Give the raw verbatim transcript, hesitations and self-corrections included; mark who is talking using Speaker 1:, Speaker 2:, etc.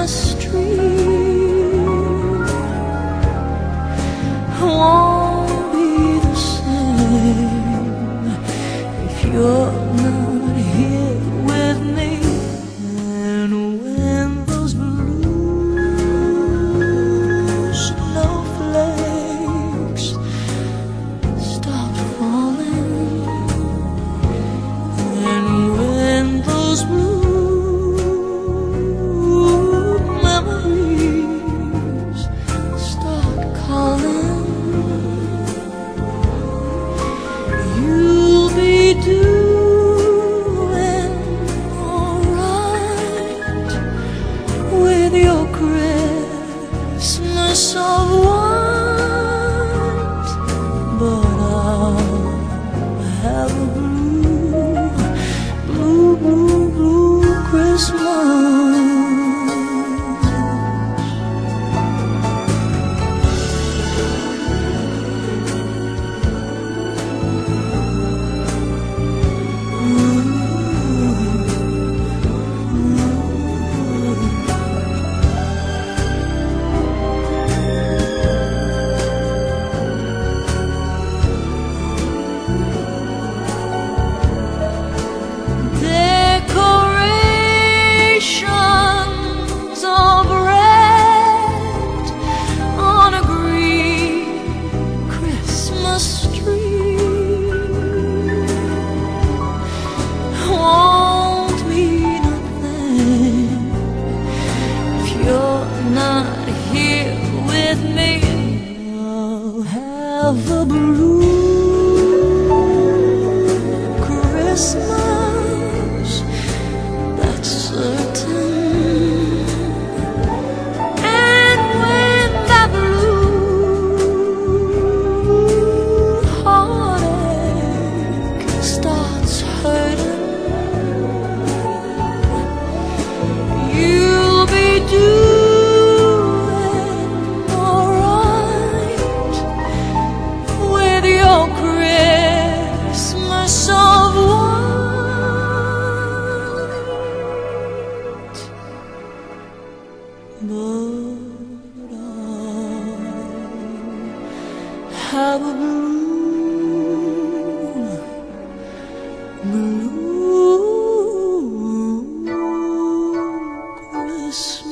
Speaker 1: Christmas tree won't be the same if you're not here with me. And when those blue snowflakes start falling, and when those blue Christmas of white, but I'll have a blue, blue, blue, blue Christmas. Not here with me, I'll have a blue Christmas, that's certain. And when that blue heartache starts hurting, you'll be due Christmas of white, but I'll have a blue, blue Christmas.